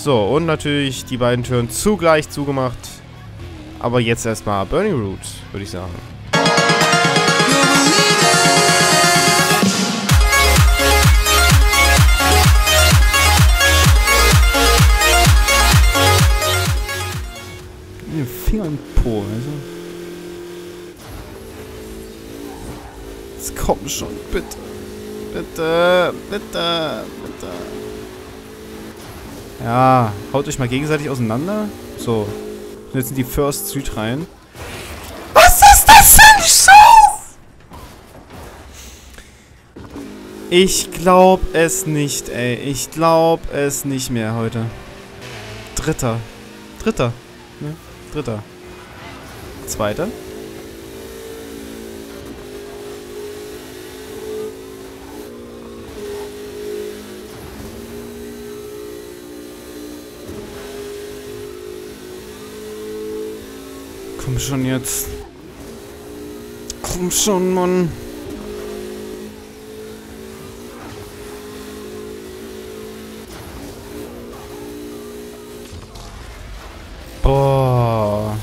So, und natürlich die beiden Türen zugleich zugemacht. Aber jetzt erstmal Burning Root, würde ich sagen. Den Finger im Po, also. Jetzt komm schon, bitte. Bitte, bitte, bitte. Ja, haut euch mal gegenseitig auseinander. So. Und jetzt in die First Street rein. Was ist das denn so? Ich glaub es nicht, ey. Ich glaub es nicht mehr heute. Dritter. Ne? Dritter. Zweiter. Komm schon jetzt. Komm schon, Mann. Boah.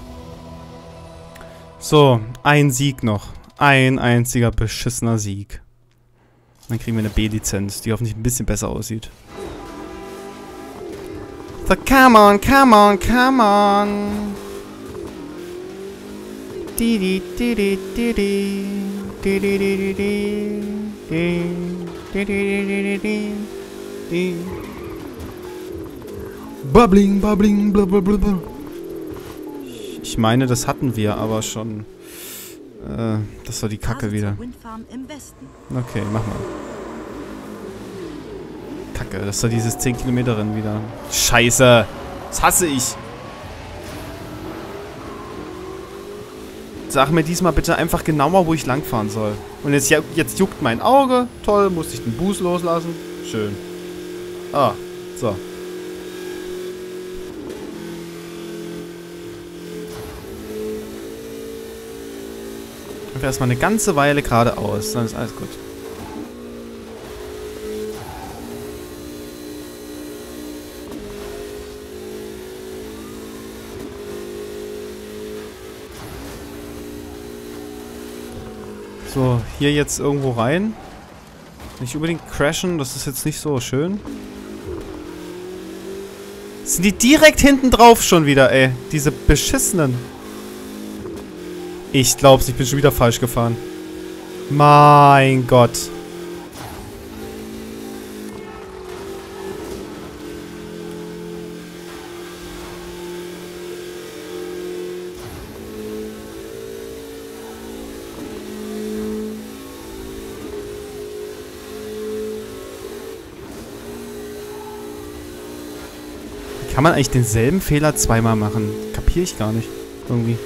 So, ein Sieg noch. Ein einziger beschissener Sieg. Dann kriegen wir eine B-Lizenz, die hoffentlich ein bisschen besser aussieht. So, come on, come on, come on. Bubbling, bubbling, blablabla. Ich meine, das hatten wir aber schon. Das war die Kacke wieder. Okay, mach mal. Kacke, das war dieses 10 Kilometer Rennen wieder. Scheiße! Das hasse ich! Sag mir diesmal bitte einfach genauer, wo ich langfahren soll. Und jetzt juckt mein Auge. Toll, musste ich den Boost loslassen. Schön. Ah, so. Erstmal eine ganze Weile geradeaus, dann ist alles gut. So, hier jetzt irgendwo rein. Nicht unbedingt crashen, das ist jetzt nicht so schön. Sind die direkt hinten drauf schon wieder, ey? Diese beschissenen. Ich glaub's, ich bin schon wieder falsch gefahren. Mein Gott. Wie kann man eigentlich denselben Fehler zweimal machen? Kapiere ich gar nicht. Irgendwie.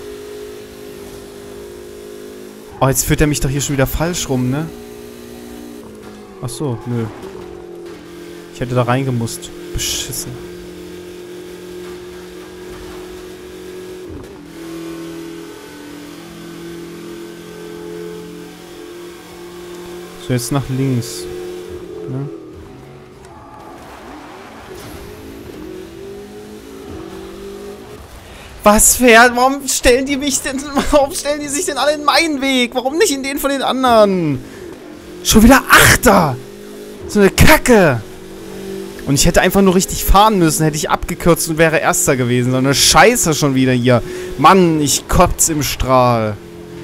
Oh, jetzt führt er mich doch hier schon wieder falsch rum, ne? Ach so, nö. Ich hätte da reingemusst. Beschissen. So, jetzt nach links. Ne? Was fährt? Warum stellen die sich denn alle in meinen Weg? Warum nicht in den von den anderen? Schon wieder Achter! So eine Kacke! Und ich hätte einfach nur richtig fahren müssen, hätte ich abgekürzt und wäre Erster gewesen. So eine Scheiße schon wieder hier. Mann, ich kotz im Strahl.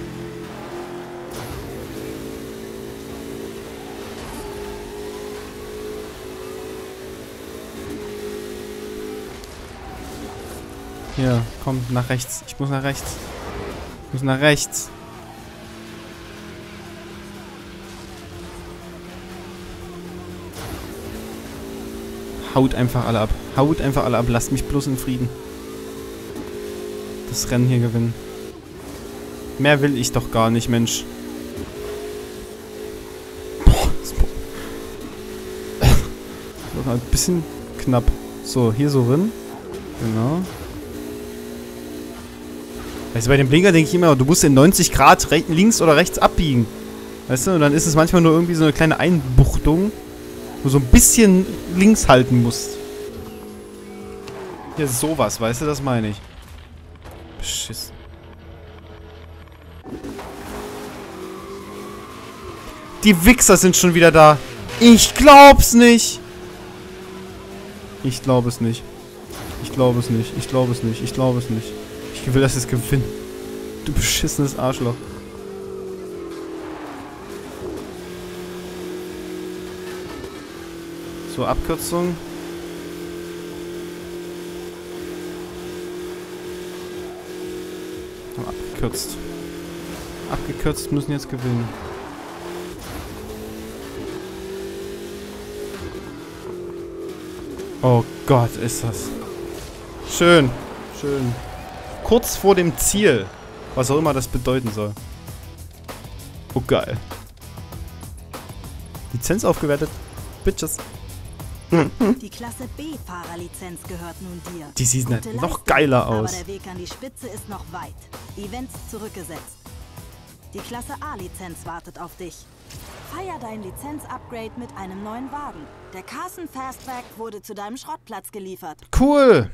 Hier, komm, nach rechts. Ich muss nach rechts. Ich muss nach rechts. Haut einfach alle ab. Haut einfach alle ab. Lasst mich bloß in Frieden. Das Rennen hier gewinnen. Mehr will ich doch gar nicht, Mensch. Boah, das war ein bisschen knapp. So, hier so drin. Genau. Weißt du, bei dem Blinker denke ich immer, du musst in 90 Grad links oder rechts abbiegen. Weißt du, und dann ist es manchmal nur irgendwie so eine kleine Einbuchtung, wo du so ein bisschen links halten musst. Hier sowas, weißt du, das meine ich. Beschissen. Die Wichser sind schon wieder da. Ich glaub's nicht. Ich glaube es nicht. Ich glaube es nicht. Ich glaube es nicht. Ich glaube es nicht. Ich will, dass es gewinnt. Du beschissenes Arschloch. So, Abkürzung. Abgekürzt. Abgekürzt müssen jetzt gewinnen. Oh Gott, ist das schön. Schön. Kurz vor dem Ziel. Was auch immer das bedeuten soll. Oh, geil. Lizenz aufgewertet. Bitches. Die Klasse B-Fahrerlizenz gehört nun dir. Die sieht noch geiler aus. Aber der Weg an die Spitze ist noch weit. Events zurückgesetzt. Die Klasse A-Lizenz wartet auf dich. Feier dein Lizenz-Upgrade mit einem neuen Wagen. Der Carson Fastback wurde zu deinem Schrottplatz geliefert. Cool.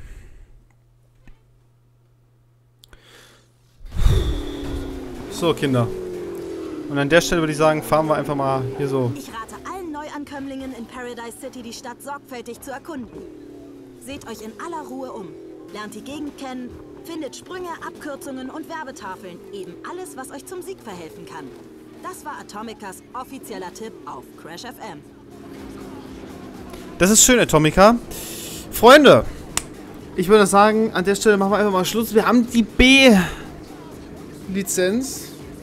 So, Kinder. Und an der Stelle würde ich sagen, fahren wir einfach mal hier so. Ich rate allen Neuankömmlingen in Paradise City, die Stadt sorgfältig zu erkunden. Seht euch in aller Ruhe um. Lernt die Gegend kennen, findet Sprünge, Abkürzungen und Werbetafeln. Eben alles, was euch zum Sieg verhelfen kann. Das war Atomicas offizieller Tipp auf Crash FM. Das ist schön, Atomica. Freunde, ich würde sagen, an der Stelle machen wir einfach mal Schluss. Wir haben die B-Lizenz.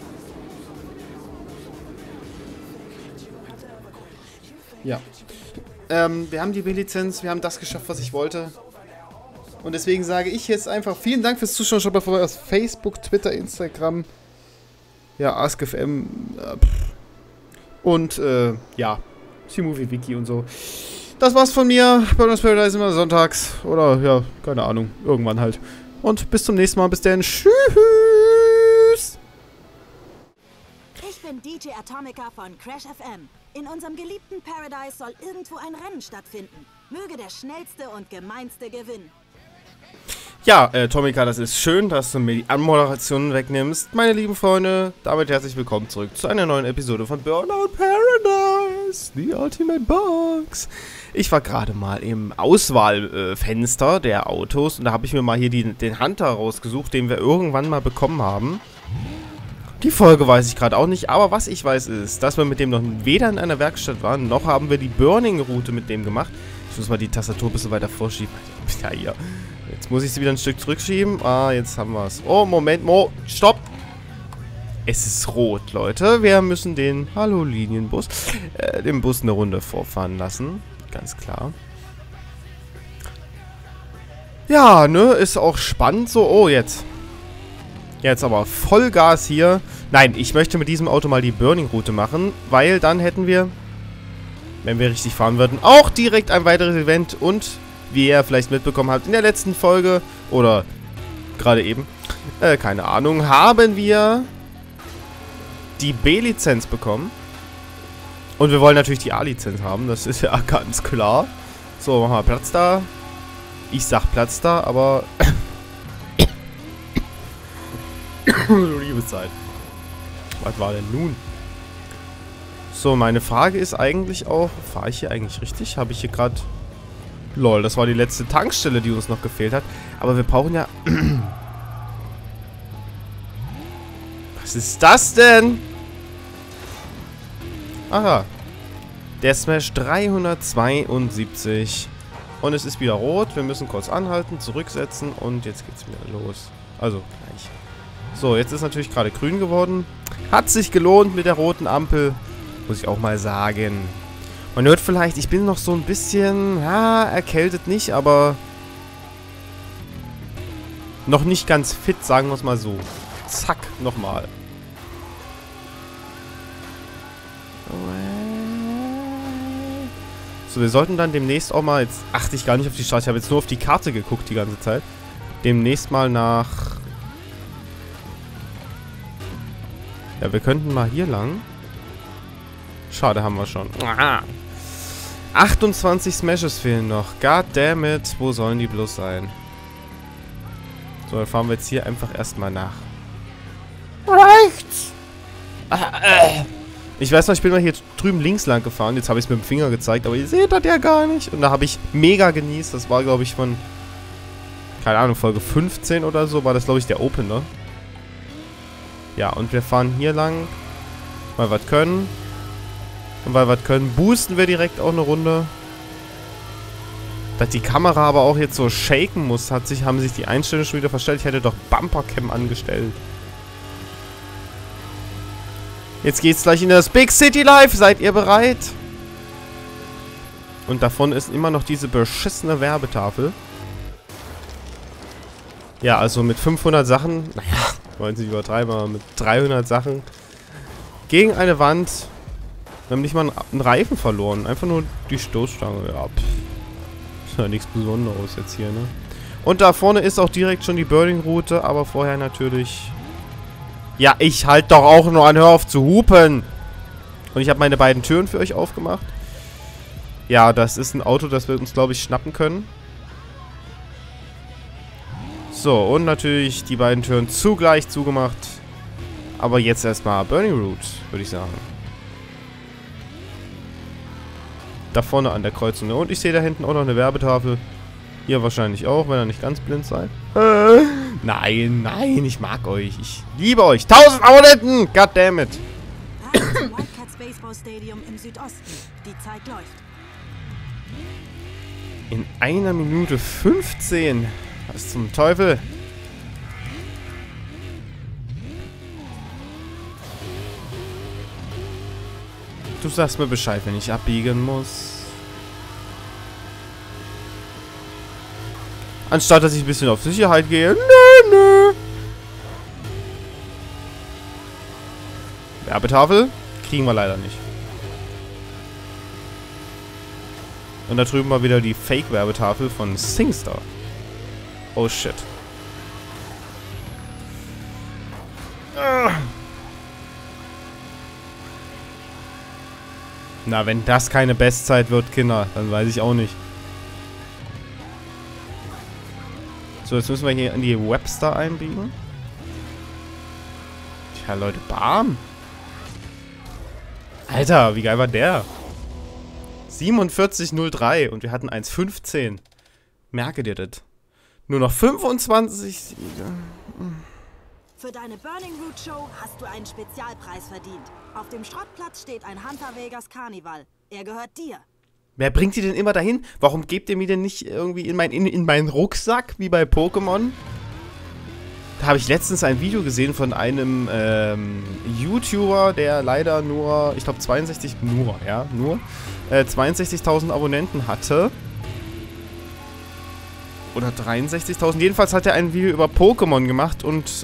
Ja. Wir haben die B-Lizenz, wir haben das geschafft, was ich wollte. Und deswegen sage ich jetzt einfach vielen Dank fürs Zuschauen. Schaut mal vorbei auf Facebook, Twitter, Instagram. Ja, AskFM. Und, ja. C-Movie Wiki und so. Das war's von mir. Burnout Paradise immer sonntags. Oder, ja, keine Ahnung. Irgendwann halt. Und bis zum nächsten Mal. Bis dann. Tschüss. Ich bin DJ Atomica von Crash FM. In unserem geliebten Paradise soll irgendwo ein Rennen stattfinden. Möge der schnellste und gemeinste gewinnen. Ja, Atomica, das ist schön, dass du mir die Anmoderation wegnimmst. Meine lieben Freunde, damit herzlich willkommen zurück zu einer neuen Episode von Burnout Paradise, The Ultimate Box. Ich war gerade mal im Auswahlfenster der Autos und da habe ich mir mal hier den Hunter rausgesucht, den wir irgendwann mal bekommen haben. Die Folge weiß ich gerade auch nicht, aber was ich weiß ist, dass wir mit dem noch weder in einer Werkstatt waren, noch haben wir die Burning-Route mit dem gemacht. Ich muss mal die Tastatur ein bisschen weiter vorschieben. Ja, hier. Jetzt muss ich sie wieder ein Stück zurückschieben. Ah, jetzt haben wir es. Oh, Moment, stopp! Es ist rot, Leute. Wir müssen den, hallo Linienbus, den Bus eine Runde vorfahren lassen. Ganz klar. Ja, ne, ist auch spannend so. Oh, jetzt. Jetzt aber Vollgas hier. Nein, ich möchte mit diesem Auto mal die Burning-Route machen, weil dann hätten wir, wenn wir richtig fahren würden, auch direkt ein weiteres Event und, wie ihr vielleicht mitbekommen habt, in der letzten Folge, oder gerade eben, keine Ahnung, haben wir die B-Lizenz bekommen. Und wir wollen natürlich die A-Lizenz haben, das ist ja ganz klar. So, machen wir Platz da. Ich sag Platz da, aber... Liebe Zeit. Was war denn nun? So, meine Frage ist eigentlich auch, fahre ich hier eigentlich richtig? Habe ich hier gerade... Lol, das war die letzte Tankstelle, die uns noch gefehlt hat. Aber wir brauchen ja... Was ist das denn? Aha. Der Smash 372. Und es ist wieder rot. Wir müssen kurz anhalten, zurücksetzen und jetzt geht's wieder los. Also, gleich. So, jetzt ist natürlich gerade grün geworden. Hat sich gelohnt mit der roten Ampel. Muss ich auch mal sagen. Man hört vielleicht, ich bin noch so ein bisschen, ja, erkältet nicht, aber noch nicht ganz fit, sagen wir es mal so. Zack, nochmal. So, wir sollten dann demnächst auch mal, jetzt achte ich gar nicht auf die Straße, ich habe jetzt nur auf die Karte geguckt die ganze Zeit. Demnächst mal nach... Ja, wir könnten mal hier lang. Schade, haben wir schon. 28 Smashes fehlen noch. God damn it. Wo sollen die bloß sein? So, dann fahren wir jetzt hier einfach erstmal nach rechts. Ich weiß noch, ich bin mal hier drüben links lang gefahren. Jetzt habe ich es mit dem Finger gezeigt, aber ihr seht das ja gar nicht. Und da habe ich mega genießt. Das war, glaube ich, von, keine Ahnung, Folge 15 oder so. War das, glaube ich, der Opener. Ja, und wir fahren hier lang. Weil wir können. Und weil wir können, boosten wir direkt auch eine Runde. Dass die Kamera aber auch jetzt so shaken muss, haben sich die Einstellungen schon wieder verstellt. Ich hätte doch Bumpercam angestellt. Jetzt geht's gleich in das Big City Life. Seid ihr bereit? Und davon ist immer noch diese beschissene Werbetafel. Ja, also mit 500 Sachen, naja, wollen Sie nicht übertreiben, aber mit 300 Sachen gegen eine Wand. Wir haben nicht mal einen Reifen verloren. Einfach nur die Stoßstange. Ja, ist ja nichts Besonderes jetzt hier, ne? Und da vorne ist auch direkt schon die Burning-Route, aber vorher natürlich... Ja, ich halt doch auch nur an, hör auf zu hupen! Und ich habe meine beiden Türen für euch aufgemacht. Ja, das ist ein Auto, das wir uns, glaube ich, schnappen können. So, und natürlich die beiden Türen zugleich zugemacht. Aber jetzt erstmal Burning Route, würde ich sagen. Da vorne an der Kreuzung. Und ich sehe da hinten auch noch eine Werbetafel. Ihr wahrscheinlich auch, wenn ihr nicht ganz blind seid. Nein, nein, ich mag euch. Ich liebe euch. 1000 Abonnenten! Goddammit! Wildcats Baseball Stadium im Südosten. Die Zeit läuft. In 1 Minute 15. Was zum Teufel? Du sagst mir Bescheid, wenn ich abbiegen muss. Anstatt dass ich ein bisschen auf Sicherheit gehe. Nö. Werbetafel? Kriegen wir leider nicht. Und da drüben mal wieder die Fake-Werbetafel von SingStar. Oh shit. Na, wenn das keine Bestzeit wird, Kinder, dann weiß ich auch nicht. So, jetzt müssen wir hier in die Webster einbiegen. Tja, Leute, bam. Alter, wie geil war der? 47,03 und wir hatten 1,15. Merke dir das. Nur noch 25 Siege. Für deine Burning Route Show hast du einen Spezialpreis verdient. Auf dem Schrottplatz steht ein Hunter Vegas Carnival. Er gehört dir. Wer bringt die denn immer dahin? Warum gebt ihr mir denn nicht irgendwie in meinen Rucksack, wie bei Pokémon? Da habe ich letztens ein Video gesehen von einem YouTuber, der leider nur, ich glaube 62.000 Abonnenten hatte. Oder 63.000. Jedenfalls hat er ein Video über Pokémon gemacht und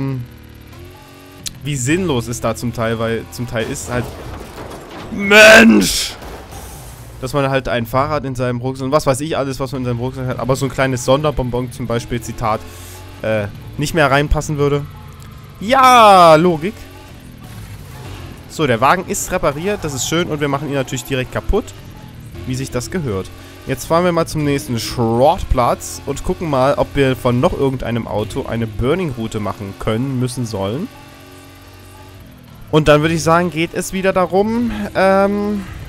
wie sinnlos es da zum Teil ist halt... Mensch! Dass man halt ein Fahrrad in seinem Rucksack und was weiß ich alles, was man in seinem Rucksack hat, aber so ein kleines Sonderbonbon zum Beispiel, Zitat, nicht mehr reinpassen würde. Ja, Logik. So, der Wagen ist repariert, das ist schön und wir machen ihn natürlich direkt kaputt, wie sich das gehört. Jetzt fahren wir mal zum nächsten Schrottplatz und gucken mal, ob wir von noch irgendeinem Auto eine Burning-Route machen können, müssen, sollen. Und dann würde ich sagen, geht es wieder darum,